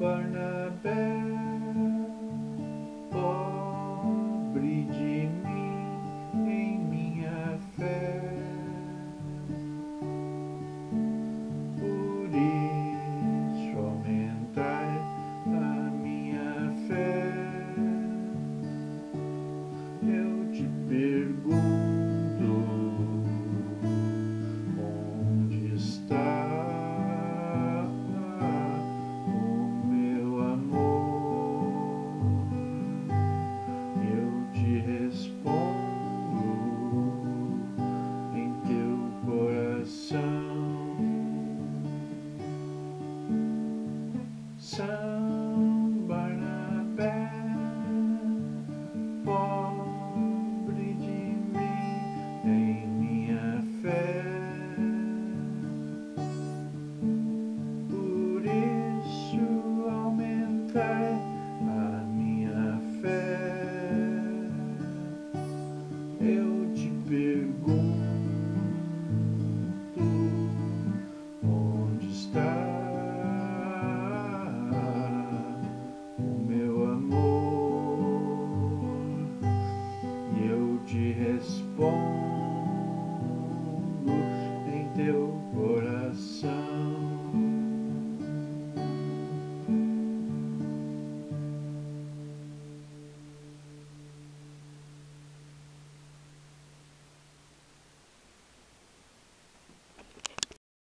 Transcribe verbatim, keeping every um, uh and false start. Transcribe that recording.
Barnabé, pobre de mim em minha fé. Por isso aumentai a minha fé. Eu te pergunto, onde está o meu amor? Eu te respondo, em teu coração.